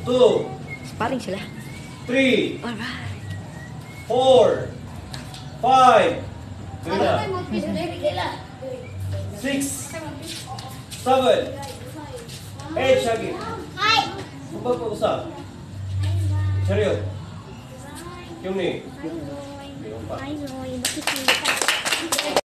2, Sparring sila. 3, Alright. 4, 5, 6, 7, 8, Shaggy. Magpag-usap. Serious. Yung ni. Ay, no, bakit